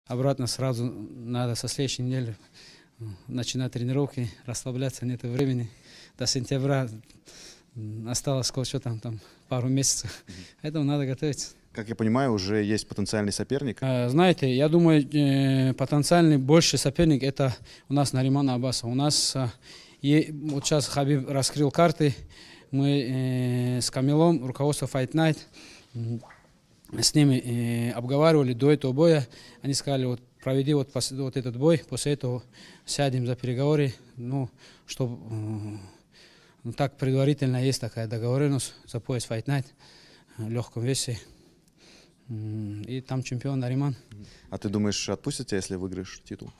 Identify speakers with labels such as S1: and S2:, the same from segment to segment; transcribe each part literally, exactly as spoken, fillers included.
S1: обратно сразу надо со следующей недели начинать тренировки, расслабляться, нет времени. До сентября осталось сколько там, там пару месяцев. Поэтому надо готовиться.
S2: Как я понимаю, уже есть потенциальный соперник.
S1: Знаете, я думаю, потенциальный больший соперник это у нас Нариман Аббасов. У нас вот сейчас Хабиб раскрыл карты. Мы с Камилом, руководство Fight Night, с ними обговаривали до этого боя. Они сказали, вот проведи вот, вот этот бой, после этого сядем за переговоры. Ну, чтобы ну, так предварительно есть такая договоренность за пояс Fight Night в легком весе. И там чемпион Нариман.
S2: А ты думаешь, отпустят тебя, если выиграешь титул?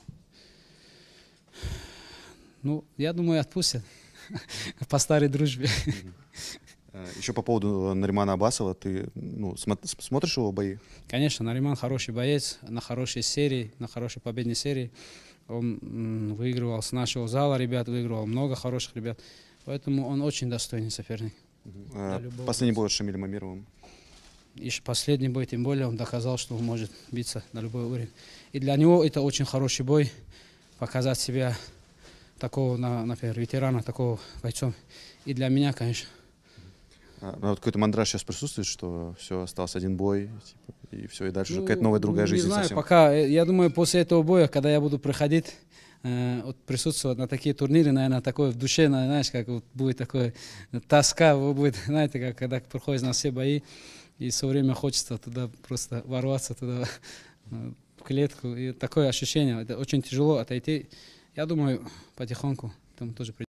S1: Ну, я думаю, отпустят. По старой дружбе.
S2: Еще по поводу Наримана Аббасова, ты ну, смотришь его бои?
S1: Конечно, Нариман хороший боец, на хорошей серии, на хорошей победной серии. Он выигрывал с нашего зала ребят, выигрывал много хороших ребят. Поэтому он очень достойный соперник.
S2: А последний бой с Шамилем Амировым?
S1: И последний бой, тем более, он доказал, что он может биться на любой уровень. И для него это очень хороший бой, показать себя такого, например, ветерана, такого бойцом. И для меня, конечно.
S2: А, ну, вот какой-то мандраж сейчас присутствует, что все, остался один бой, типа, и все, и дальше
S1: ну,
S2: какая-то новая другая
S1: не
S2: жизнь
S1: знаю,
S2: совсем.
S1: Пока, я думаю, после этого боя, когда я буду проходить, э, вот, присутствовать на такие турниры, наверное, такое в душе, знаешь, как вот будет такое тоска, будет, знаете, как когда проходят на все бои, и все время хочется туда просто ворваться, туда, в клетку, и такое ощущение, это очень тяжело отойти. Я думаю, потихоньку там тоже придет.